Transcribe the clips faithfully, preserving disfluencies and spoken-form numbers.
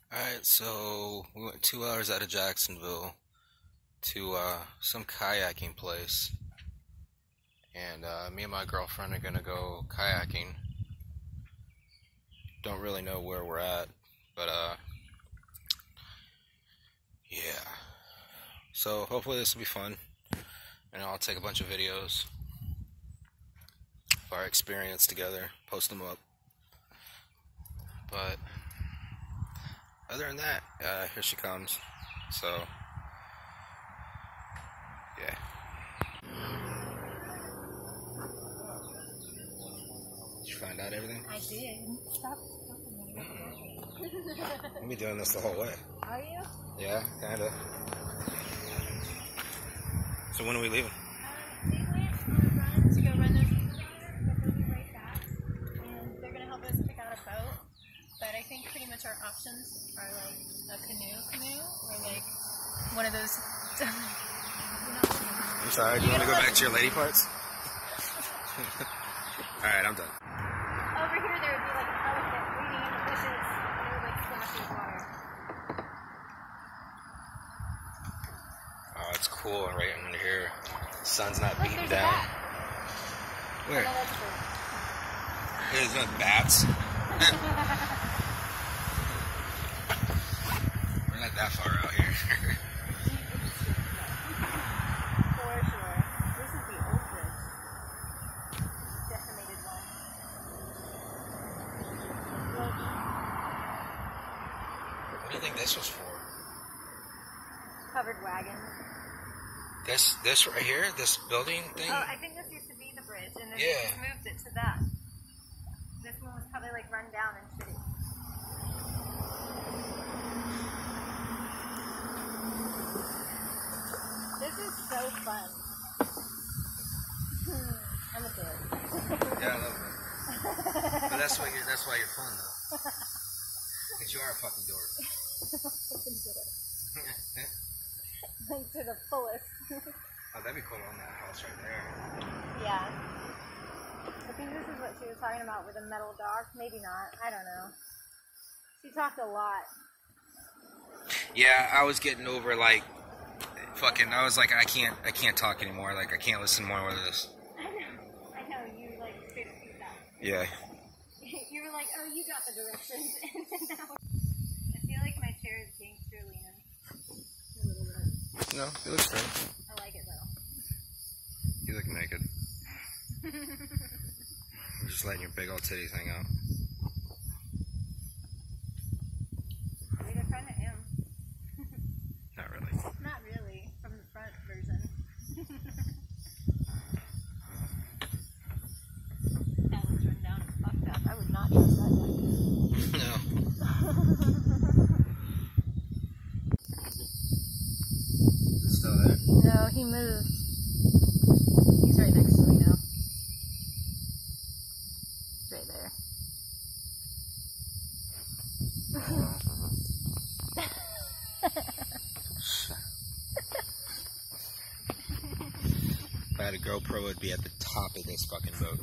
Alright, so we went two hours out of Jacksonville to uh, some kayaking place. And uh, me and my girlfriend are gonna go kayaking. Don't really know where we're at, but uh, yeah. So hopefully this will be fun. And I'll take a bunch of videos of our experience together, post them up. But other than that, uh, here she comes. So, yeah. Did you find out everything? I did. Stop stopping me. Mm-mm. I'll be doing this the whole way. Are you? Yeah, kinda. So when are we leaving? Um, they went on a run to go run those things together, but they'll be right back. And they're going to help us pick out a boat. But I think pretty much our options are like a canoe canoe or like one of those. I'm sorry, do you want to go back to your lady parts? Alright, I'm done. Over here there would be like an elephant waiting in the bushes. And it would like splash in the water. Oh, it's cool right under here. The sun's not Look, beating there's a down. bat. Where? Oh, that's true. There's no bats. We're not that far out here. For sure. This is the old bridge. Decimated one. What do you think this was for? Covered wagons. This, this right here, this building thing? Oh, I think this used to be the bridge, and then Yeah. they just moved it to that. This one was probably like run down and shitty. This is so fun. I'm a dork. Yeah, I love it. But that's why you're, that's why you're fun though. Because you are a fucking dork. Like to the fullest. Oh, that'd be cool on that house right there. Yeah. I think this is what she was talking about with a metal dock. Maybe not. I don't know. She talked a lot. Yeah, I was getting over like fucking. I was like, I can't, I can't talk anymore. Like, I can't listen more with this. I know. I know. You like straight up beat that. Yeah. You were like, oh, you got the directions. And then now I feel like my chair is gangster leaning. A little bit. No, it looks great. I like it though. You look naked. You're just letting your big old titties hang out. I mean, I kind of am. Not really. Not really. From the front version. That was run down and fucked up. I would not trust that guy. No. Is it still there? No, he moved. He's right next to me now. He's right there. If I had a GoPro, it'd be at the top of this fucking boat.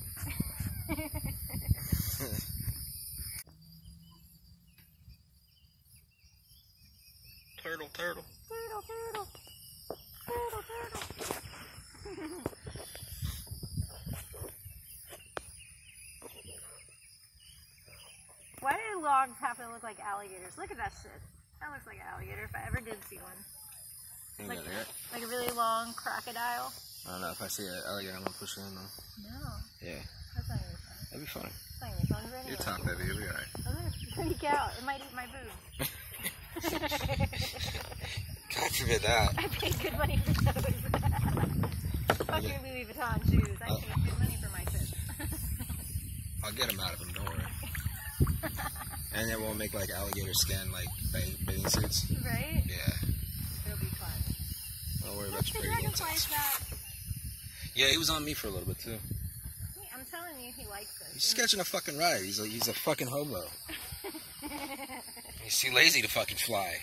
Turtle, turtle. Turtle, turtle. Turtle, turtle. Why do logs have to look like alligators? Look at that shit. That looks like an alligator if I ever did see one. Think Like, that it? like a really long crocodile. I don't know. If I see an alligator, I'm gonna push it in though. No, Yeah. that's not even fun. That'd be funny. That's not even fun anyway. You're top heavy, you'll be alright. I'm gonna freak out. It might eat my boobs. God forbid that. I paid good money for those. Fuck your Louis Vuitton shoes. I Oh. paid good money for my shit. I'll get them out of them, don't worry. And it won't make like alligator skin like bathing suits. Right? Yeah. It'll be fun. Don't worry Look, about the your pretty little dragonfly's tits. back. Yeah, he was on me for a little bit too. Wait, I'm telling you, he likes this. He's sketching a fucking ride. He's a, he's a fucking hobo. He's too lazy to fucking fly.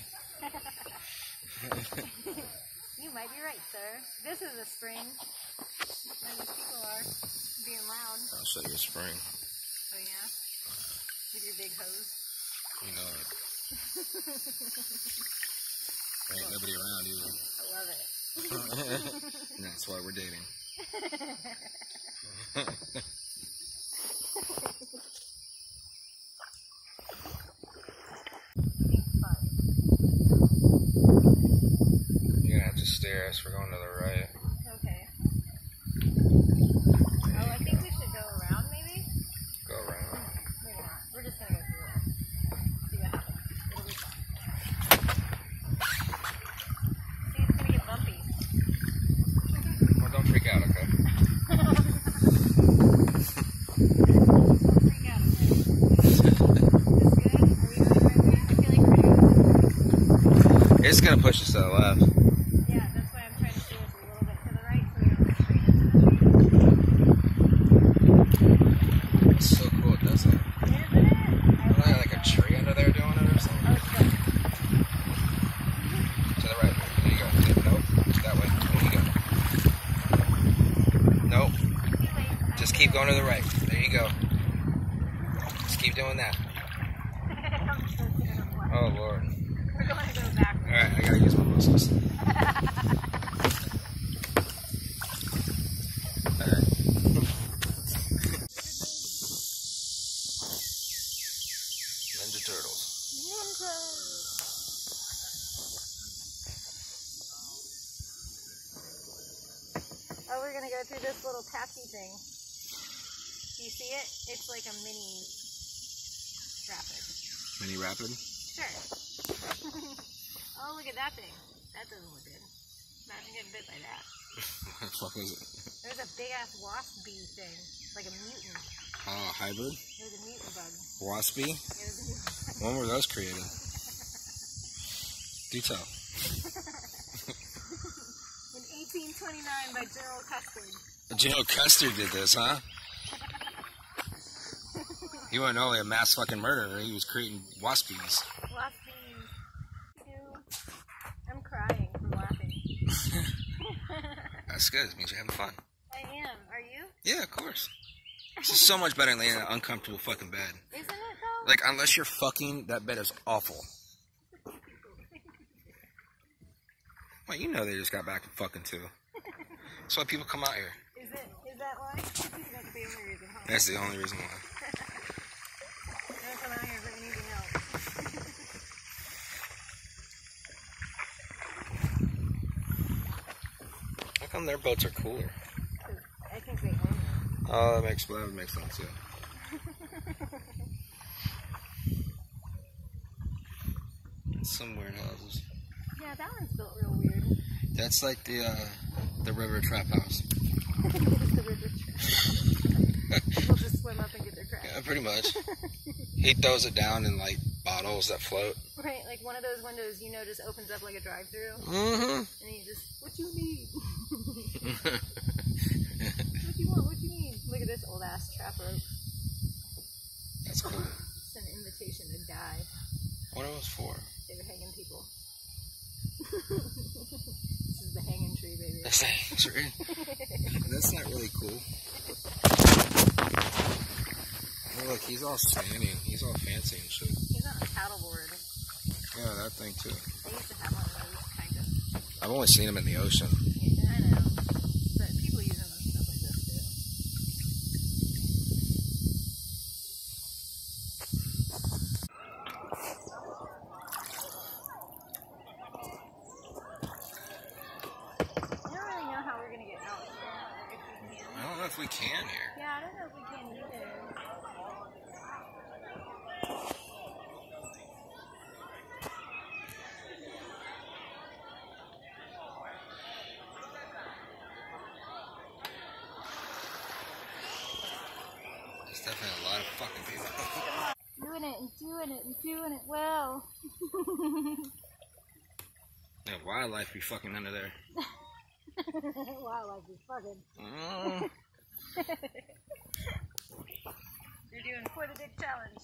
You might be right, sir. This is a spring. And these people are being loud. I'll show you a spring. Oh, yeah? With your big hose. You know it. There ain't nobody around either. I love it. And that's why we're dating. You're gonna have to steer us. We're going to the right. Okay. Oh, I think we should go around maybe? Go around. Maybe not. We're just gonna go through it. See what happens. It'll be fun. See, it's gonna get bumpy. Well, don't freak out, okay? Don't freak out, okay? Is this good? Are we going right way? I feel like we're good. It's gonna push us to the left. Yeah, that's why I'm trying to steer us a little bit to the right so we don't go straight into the It's so cool, it does that. Isn't it? I Isn't there like a tree under there doing it or something? Oh, it's good. To the right. There you go. Nope. That way. There you go. Nope. Too late. Just keep going to the right. There you go. Just keep doing that. I'm so scared of flying. Oh, Lord. We're going to go backwards. Alright, I gotta use my muscles. Alright. Ninja Turtles. Oh, we're gonna go through this little taxi thing. Do you see it? It's like a mini rapid. Mini rapid? Sure. Oh, look at that thing. That doesn't look good. Imagine getting bit by that. What the fuck was it? There's a big ass wasp bee thing. Like a mutant. Oh, hybrid? It was a mutant bug. Waspy? It was a mutant bug. When were those created? Do tell. In eighteen twenty-nine by General Custard. General Custer did this, huh? He wasn't only a mass fucking murderer, he was creating waspies. Wasp bees. I'm crying from laughing. That's good, it means you're having fun. I am. Are you? Yeah, of course. This is so much better than laying in an uncomfortable fucking bed. Isn't it though? Like, unless you're fucking, that bed is awful. Well, you know they just got back from fucking too. That's why people come out here. Is it? Is that why? That's the only reason, huh? That's the only reason why. They don't come out here for anything else. How come their boats are cooler? 'Cause I think they own them. Oh, that makes, that would make sense, yeah. Some weird houses. Yeah, that one's built real weird. That's like the, uh, the river trap house. The river trap. People just swim up and get their crap. Yeah, pretty much. He throws it down in, like, bottles that float. Right, like one of those windows, you know, just opens up like a drive-through. Mm-hmm. And then you just, what you need? What you want? What you need? Look at this old ass trap rope. That's cool. It's an invitation to die. What it was for? They were hanging people. This is the hanging tree, baby. That's the hanging tree. That's not really cool. Oh, look, he's all standing. He's all fancy and shit. He's on a paddleboard. Yeah, that thing too. They used to have one of those, kind of. I've only seen him in the ocean. Yeah, I know. But people use them and stuff like this too. I don't really know how we're gonna get out here. If we can. I don't know if we can here. Yeah, I don't know if we can either. There's definitely a lot of fucking people. Doing it and doing it and doing it well. Yeah, wildlife be fucking under there. Wildlife is fucking. Mm. You're doing for the dick challenge.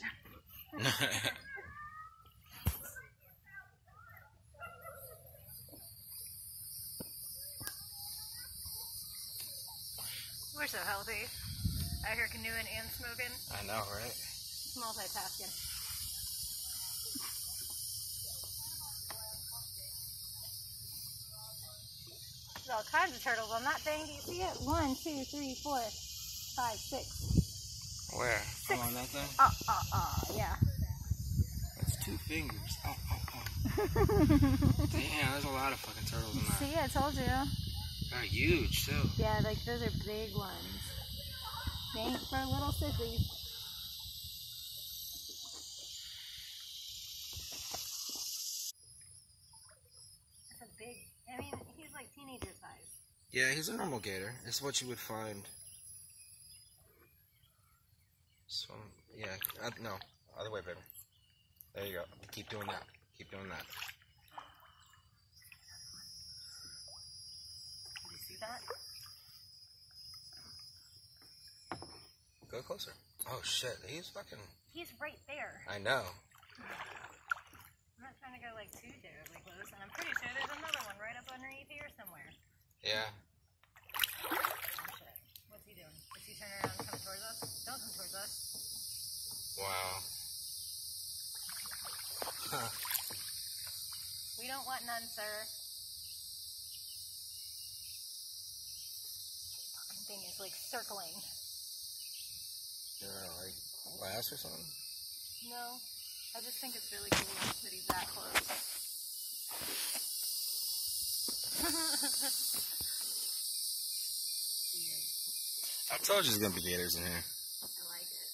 We're so healthy. Out here canoeing and smoking. I know, right? Multitasking. There's all kinds of turtles on that thing. Do you see it? One, two, three, four, five, six. Where? Six. Oh, on that thing? Oh, oh, oh, yeah. That's two fingers. Oh, oh, oh. Damn, there's a lot of fucking turtles in that. See, I told you. They're huge, too. Yeah, like those are big ones. They ain't for little sissies. That's a big, I mean, he's like teenager size. Yeah, he's a normal gator. It's what you would find. So, yeah, uh, no, other way, baby. There you go. Keep doing that. Keep doing that. Did you see that? Go closer. Oh shit, he's fucking. He's right there. I know. I'm not trying to go like too terribly close, and I'm pretty sure there's another one right up underneath here somewhere. Yeah. Oh shit. What's he doing? Is he turning around and come towards us? Don't come towards us. Wow. Huh. We don't want none, sir. Fucking thing is like circling. You're like glass or something? No, I just think it's really cool that he's that close. I told you there's gonna be gators in here. I like it.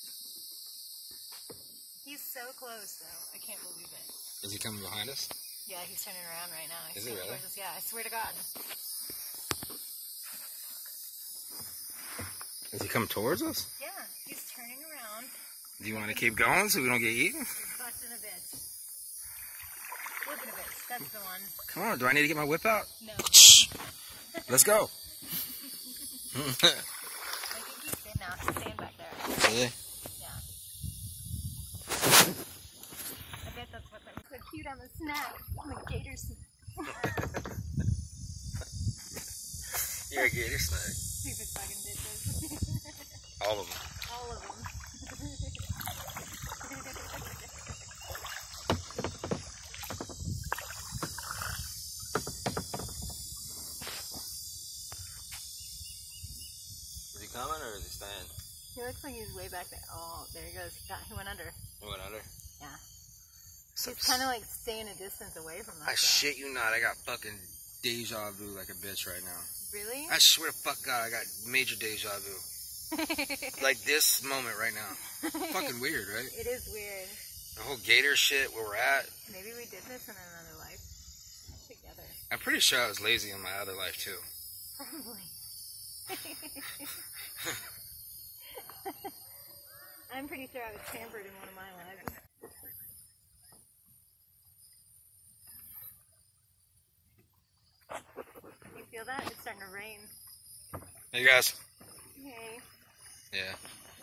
He's so close though. I can't believe it. Is he coming behind us? Yeah, he's turning around right now. He's Is he really? towards us. Yeah, I swear to God. Is he coming towards us? Yeah, he's turning around. Do you want to keep going so we don't get eaten? He's busting a bit. Flipping a bit. That's the one. Come on, do I need to get my whip out? No. Let's go. I think he's in now. He's staying back there. Really? Yeah. I bet that's what they're so cute. I'm a snack. I'm a gator snack. You're a gator snack. Stupid fucking bitches. All of them. All of them. Is he coming or is he staying? He looks like he's way back there. Oh, there he goes. He, got, he went under. He went under? Yeah. So He's kind of like staying a distance away from us. I shit you not, I got fucking deja vu like a bitch right now. Really? I swear to fuck God, I got major deja vu. Like this moment right now. Fucking weird, right? It is weird. The whole gator shit, where we're at. Maybe we did this in another life together. I'm pretty sure I was lazy in my other life too. Probably. I'm pretty sure I was pampered in one of my lives. You feel that? It's starting to rain. Hey guys. Hey. Yeah.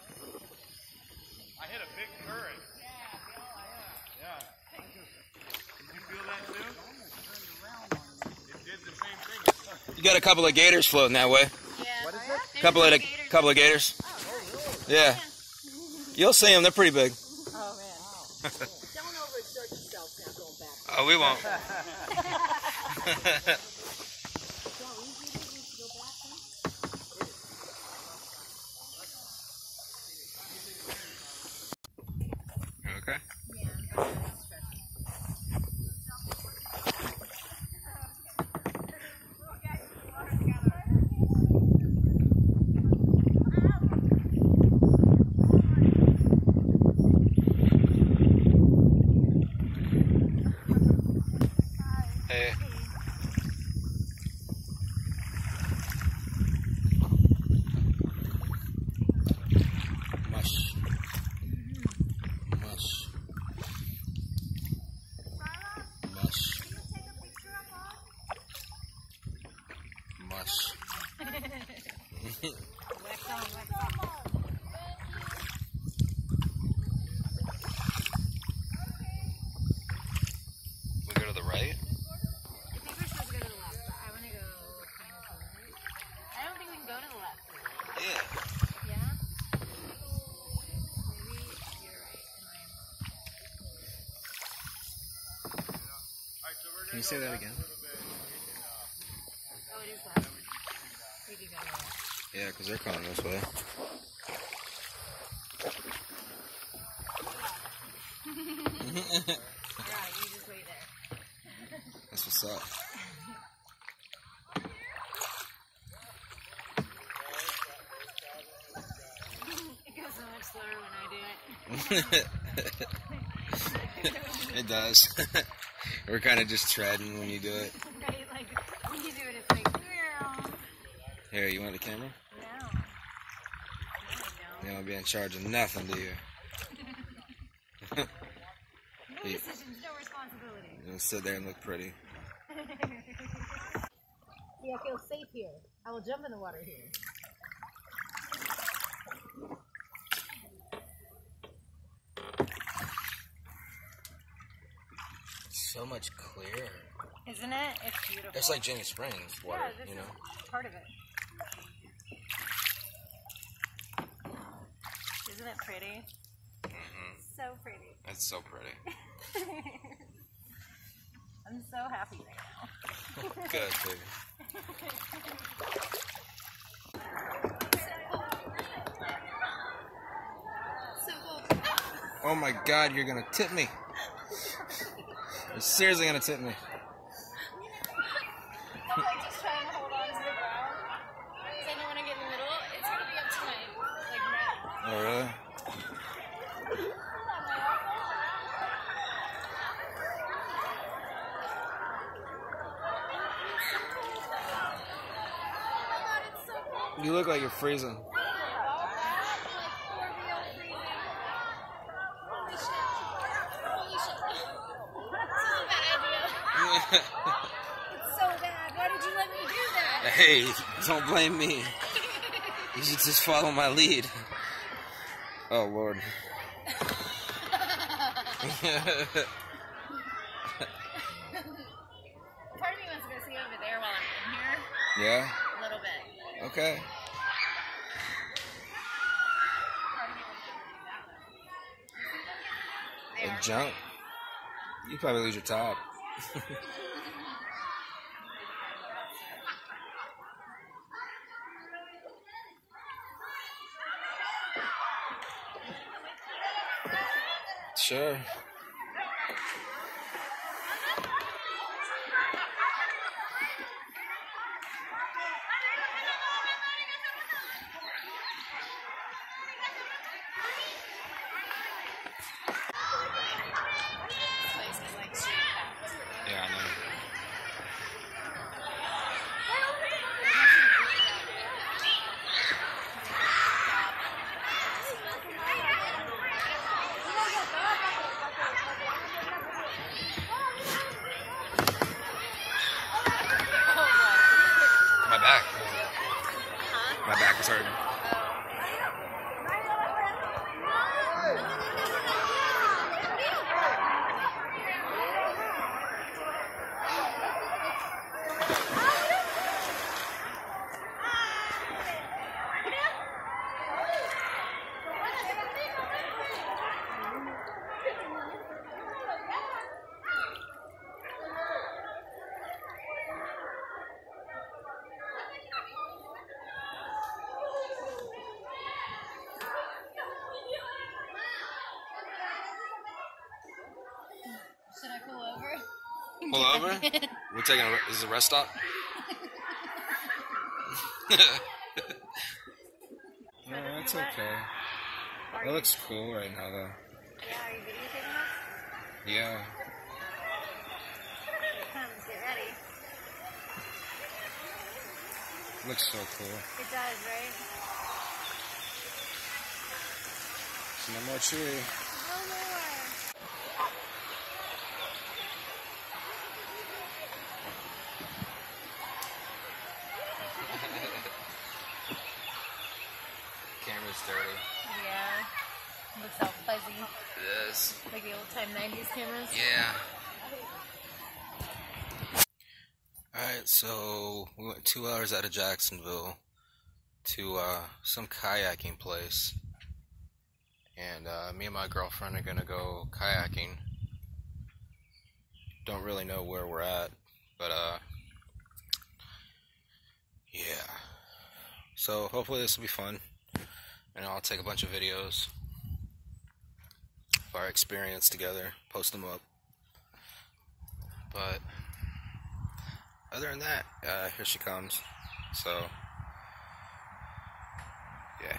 I hit a big current. Yeah. Did you feel that too? It did the same thing. You got a couple of gators floating that way. Yeah. What is it? Couple of couple of gators. Oh, really? Yeah. You'll see them. They're pretty big. Oh man. Don't overexert yourself now going back. Oh, we won't. Okay. Yeah. Hey. Mush. Mush. Mush. Mush. Wax on, wax on. We go to the right? I think we're supposed to go to the left, but I want to go kind of forward. I don't think we can go to the left. Yeah. Yeah? Maybe you're right. And I am. Can you say that again? Oh, Oh, it is that. We do go there. Yeah, because they're coming this way. Alright, you just wait there. That's what's up. It goes so much slower when I do it. It does. We're kind of just treading when you do it. Right? Like, when you do it, it's like, meow. Here, you want the camera? No. No, I You don't be in charge of nothing, do you? don't. No You- decisions, no responsibility. You just sit there and look pretty. See, I feel safe here. I will jump in the water here. So much clearer. Isn't it? It's beautiful. It's like Jenny Springs water, yeah, this you know? is part of it. Isn't it pretty? Mm-hmm. So pretty. It's so pretty. I'm so happy right now. Good, baby. So cool. Oh my God, you're gonna tip me. You're seriously gonna tip me. I'm like just trying to hold on to the ground. Because I know when I get in the middle, it's going to be up to my, like, neck. Oh, really? You look like you're freezing. It's so bad. Why did you let me do that? Hey, don't blame me. You should just follow my lead. Oh, Lord. Part of me wants to go see over there while I'm in here. Yeah? A little bit. Okay. Part of me wants to go do that though. They A are jump? You probably lose your top. Sure. This place is like straight packed. Yeah, I know. My back. My back is hurting. Should I pull over? Pull over? We're taking a, this is a rest stop? No, it's okay. It looks cool right now, though. Yeah, are you videotaping us? Yeah. Come, get ready. Looks so cool. It does, right? There's no more tree. No more. Camera's dirty. Yeah. Looks all fuzzy. It is. Like the old time nineties cameras. Yeah. Alright, so we went two hours out of Jacksonville to uh, some kayaking place. And uh, me and my girlfriend are gonna go kayaking. Don't really know where we're at, but uh, yeah. So hopefully this will be fun, and I'll take a bunch of videos of our experience together, post them up. But other than that, uh, here she comes. So yeah.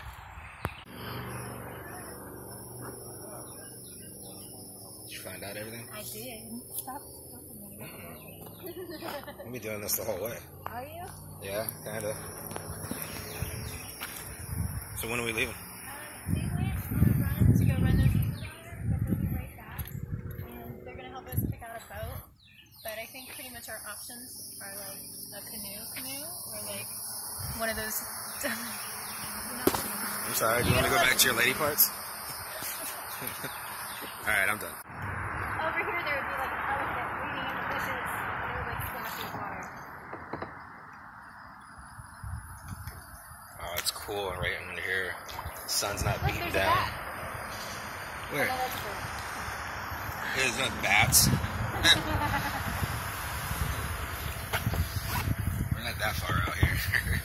Did you find out everything? I did. Stop stopping me. I'll be doing this the whole way. Are you? Yeah, kinda. So when are we leaving? Um, they went on a run to go run their feet together, but they'll be right back. And they're gonna help us pick out a boat. But I think pretty much our options are like a canoe canoe or like one of those. I'm sorry, do you want to go back to your lady parts? Alright, I'm done. Over here there would be like an elephant waiting in the bushes. They would like splash in water. Oh, it's cool right under here. The sun's not Look, beating there's a down. bat. Where? Oh, that's cool. There's no bats. We're not that far out here.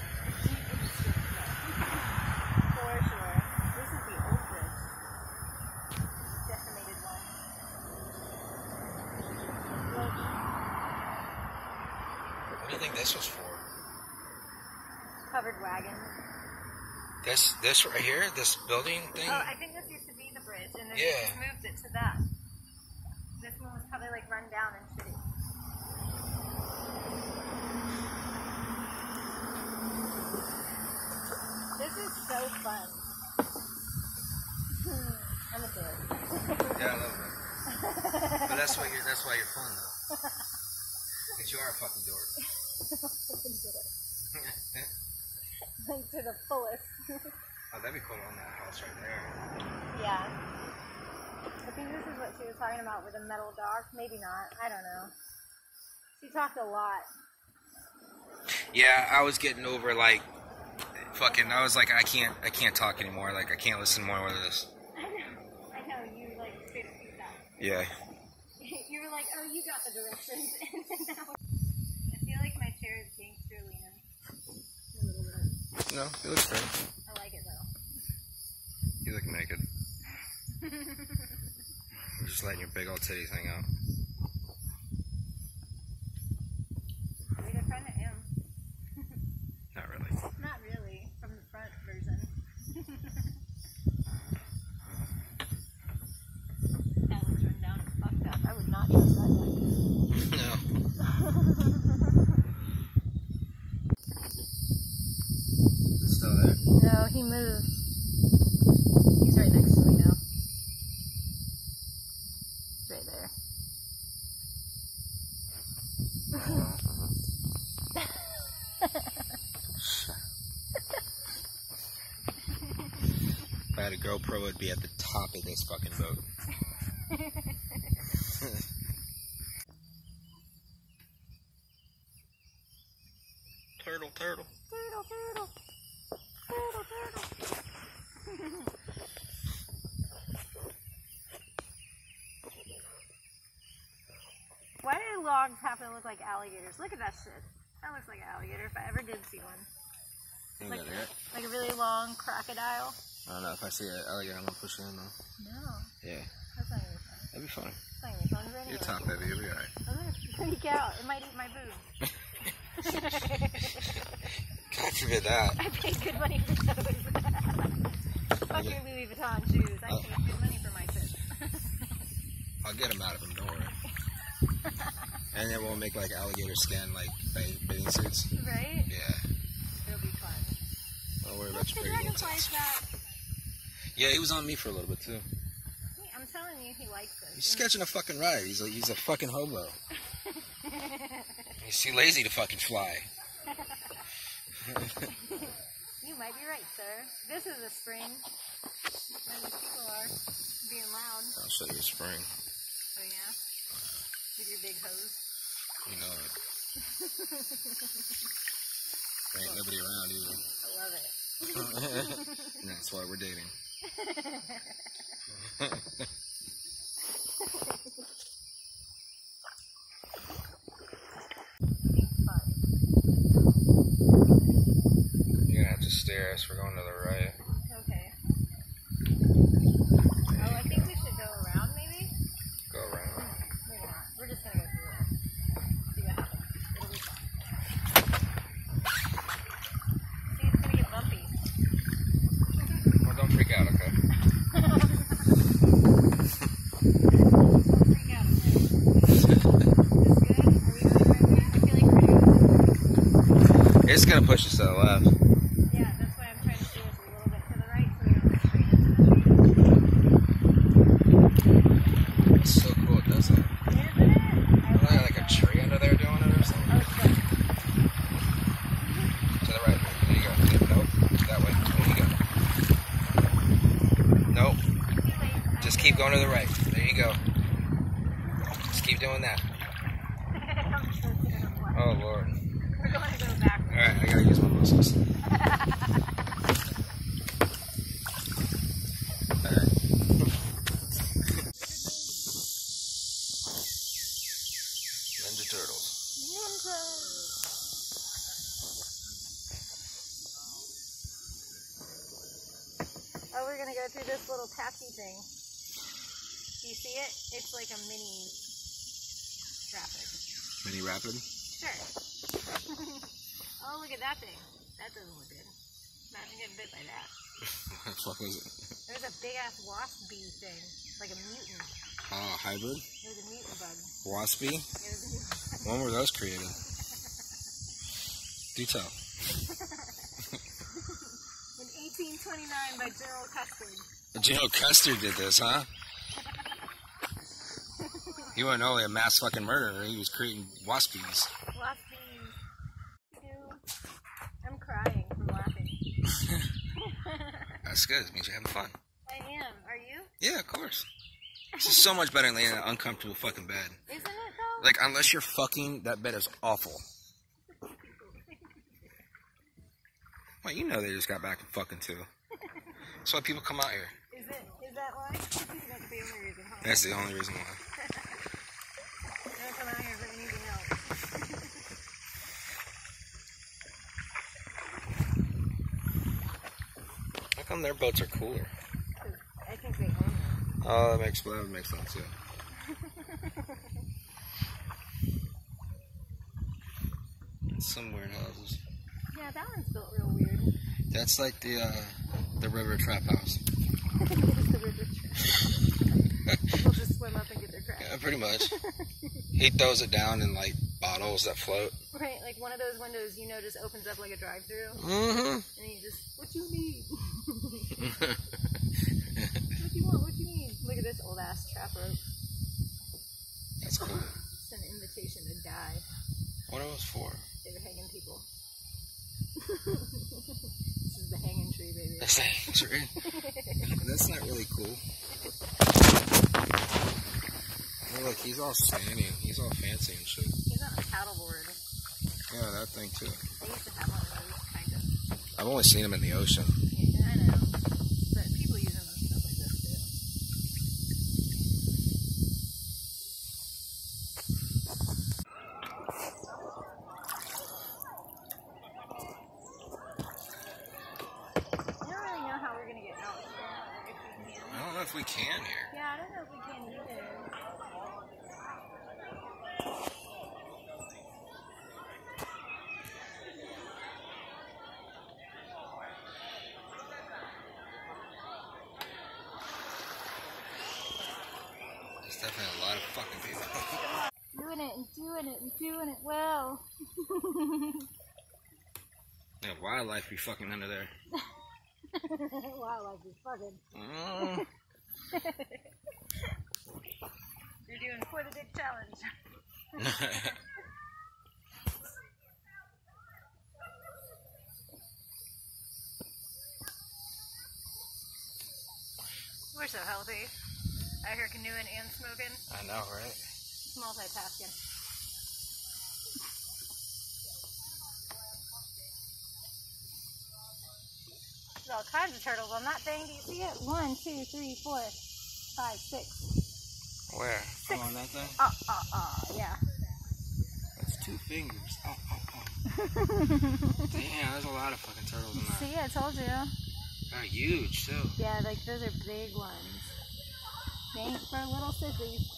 For sure. This is the old bridge. Decimated one. Look. What do you think this was for? Covered wagons. This, this right here, this building thing. Oh, I think this used to be the bridge, and then Yeah. they just moved it to that. This one was probably like run down and shitty. This is so fun. I'm a dork. Yeah, I love that. But that's why you're, that's why you're fun though. Because you are a fucking dork. Like to the fullest. Oh, that'd be cool on that house right there. Yeah. I think this is what she was talking about with the metal dock. Maybe not. I don't know. She talked a lot. Yeah, I was getting over like fucking. I was like, I can't, I can't talk anymore. Like, I can't listen more to this. I know. I know. You like straight up beat that. Yeah. You were like, oh, you got the directions. And then now I feel like my chair is gangster leaning. A little bit. No, you look great. I like it though. You look naked. You're just letting your big old titties hang out. I mean, I kind of am. Not really. Not really. From the front version. That looks run down and fucked up. I would not trust that guy. No. Is it still there? No, he moved. He's right next to me now. He's right there. If I had a GoPro, it'd be at the top of this fucking boat. Turtle, turtle. Turtle, turtle. Turtle, turtle. Why do logs have to look like alligators? Look at that shit. That looks like an alligator if I ever did see one. You Like, got it? like a really long crocodile. I don't know. If I see an alligator, I'm gonna push it in though. No, Yeah, that's not even fun. that'd be funny. That's not even fun anyway. You're top heavy, you'll be alright. I'm gonna freak out. It might eat my boob. God forbid that. I paid good money for those. Fuck your Louis Vuitton shoes. I Oh. paid good money for my shit. I'll get them out of them, don't worry. And then we'll make like alligator skin, like bathing suits. Right? Yeah. It'll be fun. Don't worry about What's the your pretty little dragonfly's tits. back? Yeah, he was on me for a little bit too. Wait, I'm telling you, he likes this. He's sketching a fucking ride. He's a, he's a fucking hobo. He's too lazy to fucking fly. You might be right, sir. This is a spring. And these people are being loud. I'll show you a spring. Oh, yeah? With your big hose. You know it. There ain't nobody around either. I love it. And that's why we're dating. It's fun. twice. We're going to the right. Okay. Oh, I think we should go around maybe? Go around. Maybe not. We're just gonna go through it. See what happens. It'll be fun. See, it's gonna get bumpy. Well, don't freak out, okay? Don't freak out, okay? Is this good? Are we going the right way? I feel like we're doing this. It's gonna push us to the left. Yeah, that's why I'm trying to steer us a little bit to the right so we don't go straight into the street. It's so cool, it does that. Isn't it? I Is there like a tree under there doing it or something? Oh, it's good. To the right. There you go. Nope. That way. There you go. Nope. Just keep going to the right. There you go. Just keep doing that. I'm just gonna fly. Oh, Lord. We're going to go backwards. Alright, I gotta use my muscles. Alright. Ninja Turtles. Oh, we're gonna go through this little taxi thing. Do you see it? It's like a mini traffic. Mini Rapid? Sure. Oh, look at that thing. That doesn't look good. Imagine getting bit by that. What the fuck was it? There's a big ass wasp bee thing. Like a mutant. Oh, hybrid? It was a mutant bug. Waspy? It was a mutant bug. When were those created? Do tell. In eighteen twenty-nine by Gerald Custard. General Custer did this, huh? He wasn't only a mass fucking murderer, he was creating waspies. Wasp bees. Ew. I'm crying from laughing. That's good, it means you're having fun. I am. Are you? Yeah, of course. This is so much better than laying in an uncomfortable fucking bed. Isn't it though? Like, unless you're fucking, that bed is awful. Well, you know they just got back from fucking too. That's why people come out here. Is it? Is that why? That's the only reason, huh? That's the only reason why. They don't come out here for anything else. How come their boats are cooler? I think they own them. Oh, that makes, that would make sense, yeah. Some weird houses. Yeah, that one's built real weird. That's like the, uh, the river trap house. The river trap. People just swim up and get their crap. Yeah, pretty much. He throws it down in like bottles that float. Right, like one of those windows, you know, just opens up like a drive-through. Mm-hmm. And you just, what you need? What you want? What you need? Look at this old ass trap rope. That's cool. It's an invitation to die. What it was for? They were hanging people. This is the hanging tree, baby. That's the hanging tree. That's not really cool. Oh, look, he's all standing. He's all fancy and shit. He's on a paddleboard. Yeah, that thing too. They used to have one of those, kind of. I've only seen him in the ocean. Yeah, I know. But people use them and stuff like this too. I don't really know how we're gonna get out here, if we can. I don't know if we can here. Yeah, I don't know if we can either. There's definitely a lot of fucking people. Doing it and doing it and doing it well. Yeah, wildlife be fucking under there. Wildlife is fucking. Mm. You're doing for the dick challenge. We're so healthy. Out here canoeing and smoking. I know, right? It's multitasking. There's all kinds of turtles on that thing. Do you see it? One, two, three, four, five, six. Where? Six. Oh, on that thing? Uh, uh, uh, yeah. That's two fingers. Oh, oh, oh. Damn, there's a lot of fucking turtles in that. See, I told you. They're huge too. Yeah, like those are big ones. They ain't for little sissies.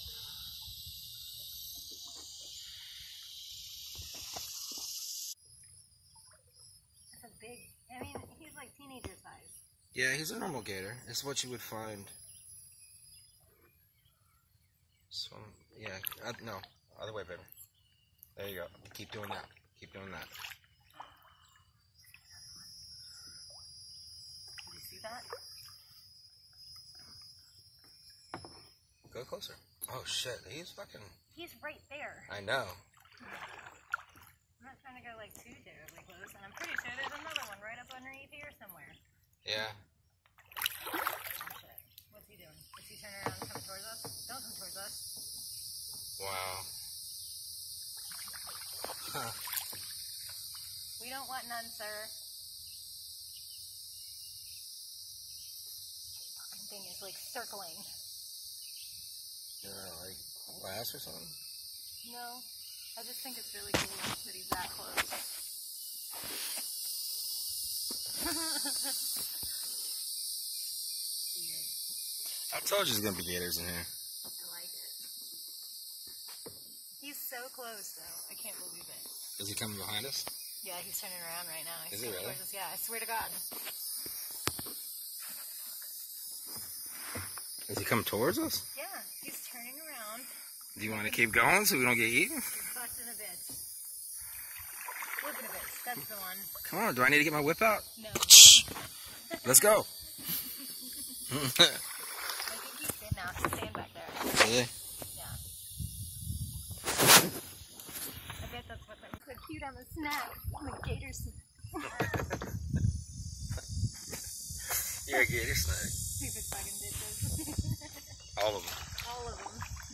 That's a big, I mean, he's like teenager size. Yeah, he's a normal gator. It's what you would find. So, yeah, uh, no, other way, baby. There you go. Keep doing that. Keep doing that. Did you see that? Go closer. Oh shit, he's fucking. He's right there. I know. I'm not trying to go like too terribly close, and I'm pretty sure there's another one right up underneath here somewhere. Yeah. Oh shit. What's he doing? Is he turning around and come towards us? Don't come towards us. Wow. Huh. We don't want none, sir. Fucking thing is like circling. Yeah, like glass or something? No, I just think it's really cool that he's that close. Weird. I told you there's gonna be gators in here. I like it. He's so close though. I can't believe it. Is he coming behind us? Yeah, he's turning around right now. He's Is he coming really? towards us. Yeah, I swear to God. Is he coming towards us? Yeah, he's turning around. Do you want to keep going so we don't get eaten? He's busting a bit. Flipping a bit. That's the one. Come on, do I need to get my whip out? No. Let's go. I think he's in now. He's staying back there. Really? Yeah. I bet that's what they're so cute on the snack. On the gator snack. You're a gator snake. Stupid fucking bitches. All of them. All of them.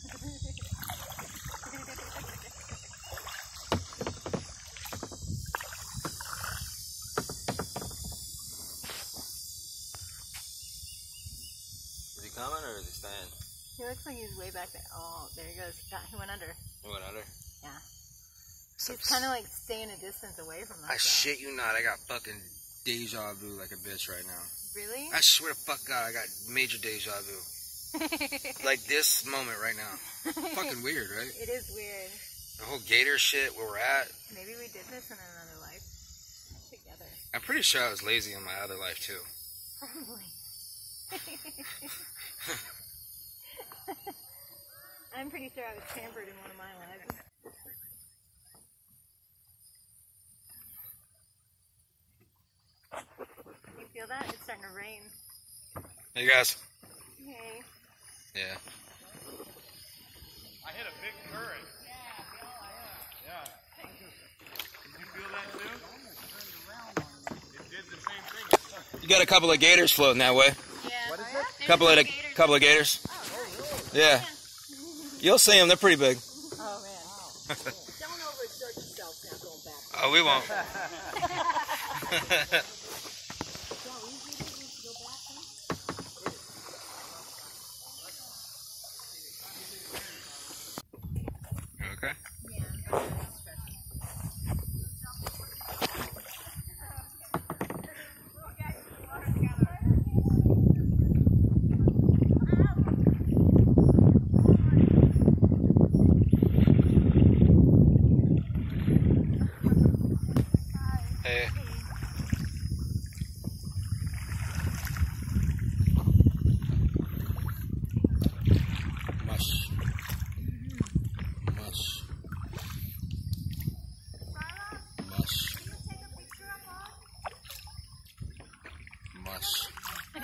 Is he coming or is he staying? He looks like he's way back there. Oh, there he goes. He, got, he went under. He went under? Yeah. So He's kind of like staying a distance away from us. I shit you not, I got fucking deja vu like a bitch right now. Really? I swear to fuck God, I got major deja vu. Like this moment right now. Fucking weird, right? It is weird. The whole gator shit, where we're at. Maybe we did this in another life together. I'm pretty sure I was lazy in my other life too. Probably. I'm pretty sure I was pampered in one of my lives. You feel that? It's starting to rain. Hey guys. Hey. Yeah. I hit a big current. Yeah. Did you feel that too? It did the same thing. You got a couple of gators floating that way. Yeah. What is it? Couple of couple of gators. Yeah. You'll see them. They're pretty big. Oh man. Don't overexert yourself now going back. Oh, we won't. Okay. Yeah. Hey. Mush. Mush. Mush. Mush.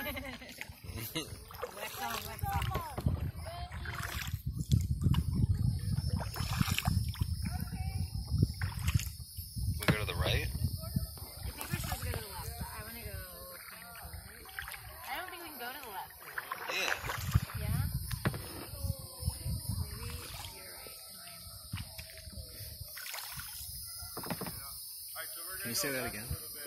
We go to the right? I think we're supposed to go to the left, but I want to go kind of forward. I don't think we can go to the left. Yeah. Yeah? Maybe you're right. And I am. Can you say that again?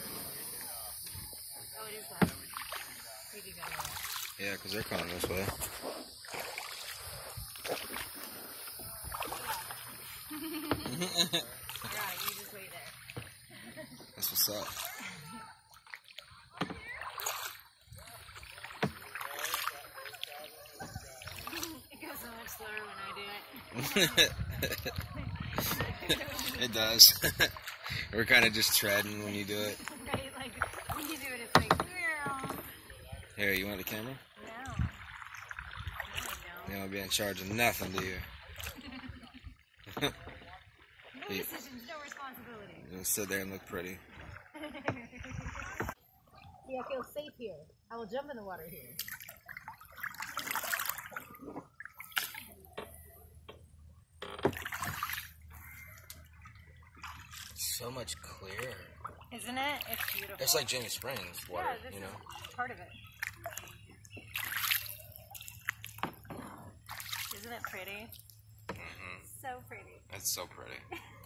Oh, it is left. We do go to the left. Yeah, because they're coming this way. You're right, you just wait there. What's up? It goes so much slower when I do it. It does. We're kind of just treading when you do it. Right? Like, when you do it, it's like, meow. Here, you want the camera? No. No, I You don't be in charge of nothing, do you? don't. No decisions, no responsibility. You just sit there and look pretty. See, I feel safe here. I will jump in the water here. So much clearer. Isn't it? It's beautiful. It's like Jenny Springs water, yeah, this you know? is part of it. Isn't it pretty? Mm-hmm. So pretty. It's so pretty.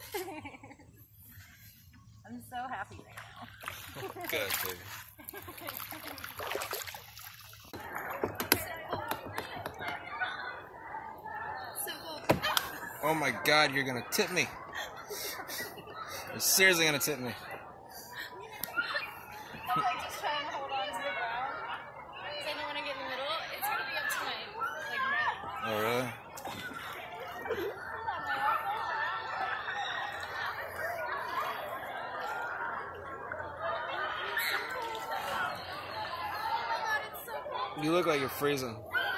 I'm so happy right now. Good, baby. So cool. Oh my God, you're gonna tip me. You're seriously gonna tip me. I'm like just trying to hold on to the ground. Because I know when I get in the middle, it's going to be up to my, like, neck. Oh, really? You look like you're freezing.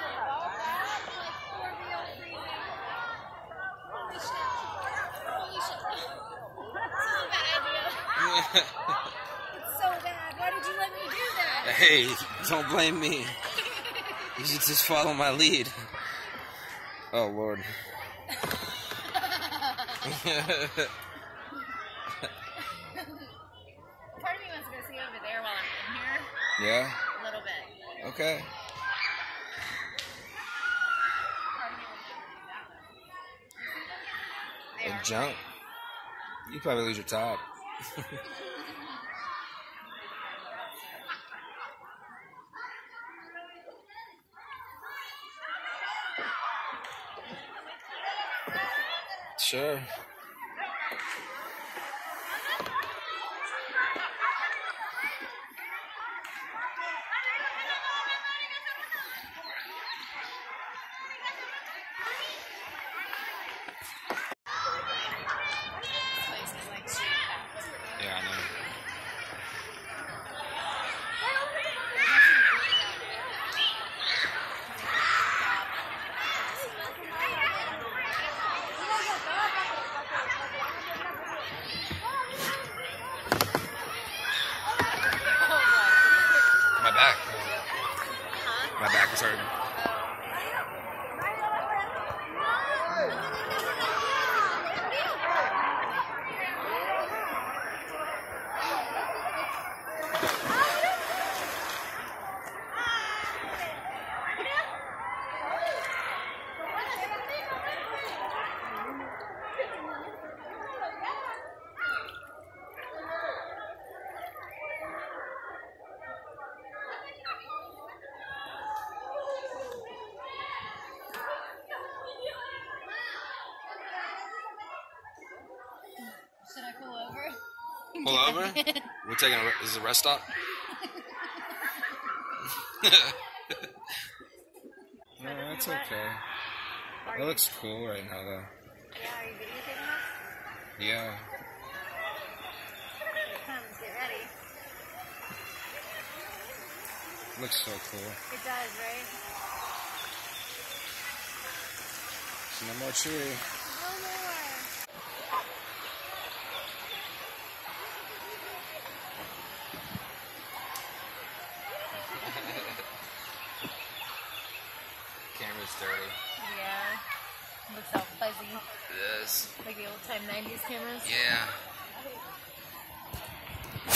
It's so bad. Why did you let me do that? Hey, don't blame me. You should just follow my lead. Oh, Lord. Part of me wants to go see over there while I'm in here. Yeah? A little bit. Okay. Part of me wants to go do that one. They And are jump. You probably lose your top. Sure. This place is like straight packed. Yeah, I know. My back. My back is hurting. Should I pull over? Pull over? We're taking a, this is a rest stop? No, that's okay. It looks cool right now, though. Yeah, are you videotaping us? Yeah. Come, get ready. Looks so cool. It does, right? No more tree. No more. Camera's dirty. Yeah. Looks all fuzzy. It is. Like the old time nineties cameras. Yeah.